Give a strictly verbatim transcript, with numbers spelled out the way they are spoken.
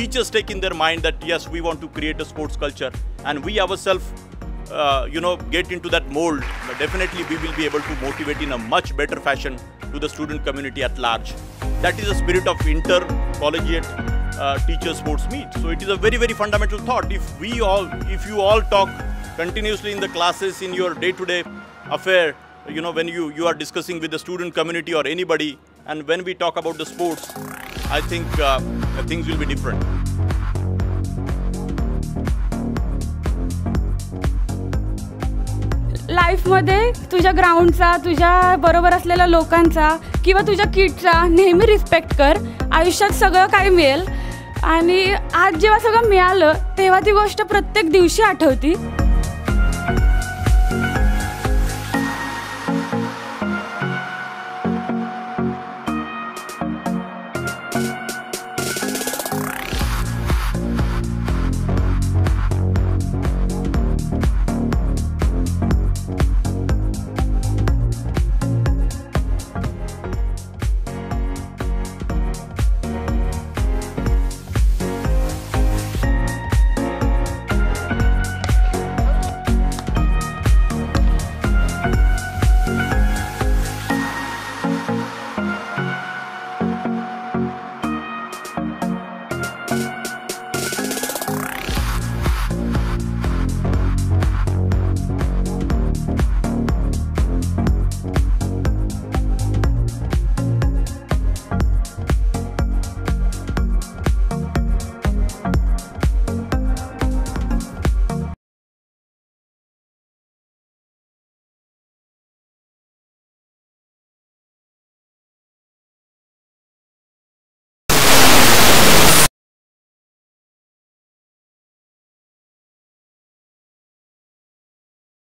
teachers take in their mind that yes, we want to create a sports culture, and we ourselves uh, you know, get into that mold, definitely we will be able to motivate in a much better fashion to the student community at large. That is the spirit of Intercollegiate uh, Teacher Sports Meet. So it is a very, very fundamental thought. If we all, if you all talk continuously in the classes, in your day-to-day affair, you know, when you, you are discussing with the student community or anybody, and when we talk about the sports, I think uh, things will be different. लाईफमध्ये तुझ्या ग्राउंडचा, तुझ्या बरोबर असलेल्या लोकांचा किंवा तुझ्या किडचा नेहमी respect कर. आयुष्यात सगळं काही मिळेल आणि आज जेव्हा सगळं मिळालं तेव्हा ती गोष्ट प्रत्येक दिवशी आठवती.